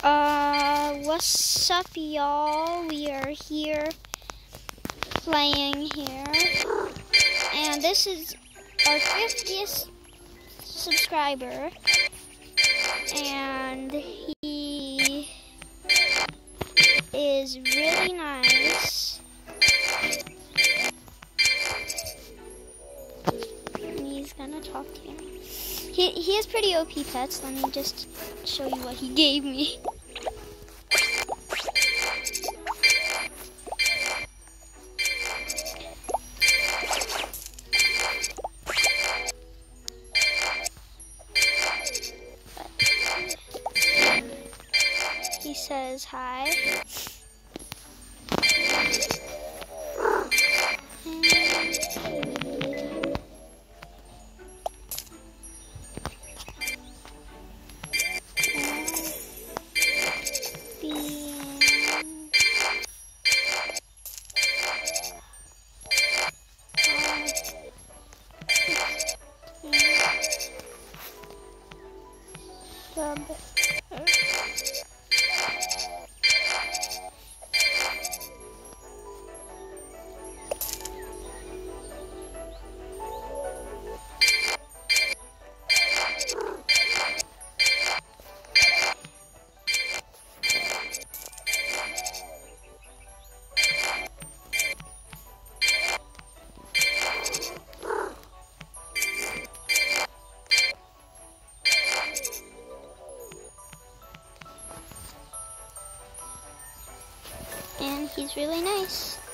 What's up, y'all? We are here playing here, and this is our 50th subscriber, and he is really nice. And he's gonna talk to you. He has pretty OP pets. Let me just show you what he gave me. He says hi. And he's really nice.